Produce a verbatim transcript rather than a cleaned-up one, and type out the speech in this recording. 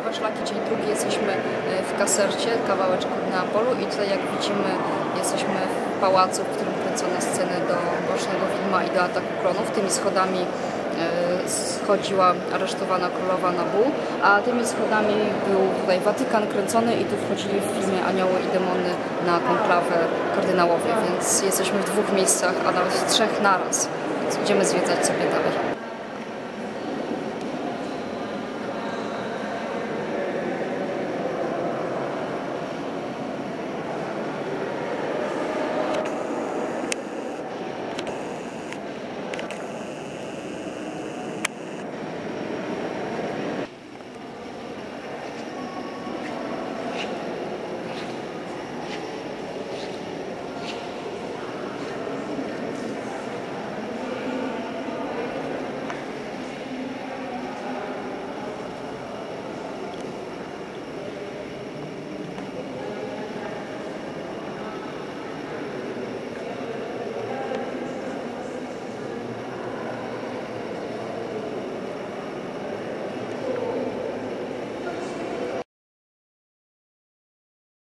Szlaki, dzień drugi jesteśmy w Casercie, kawałeczku od Neapolu i tutaj jak widzimy jesteśmy w pałacu, w którym kręcono sceny do Mrocznego Widma i do Ataku Klonów. Tymi schodami schodziła aresztowana królowa Nabu, a tymi schodami był tutaj Watykan kręcony i tu wchodzili w filmie Anioły i Demony na konklawę kardynałowie, więc jesteśmy w dwóch miejscach, a nawet w trzech naraz. Więc idziemy zwiedzać sobie dalej.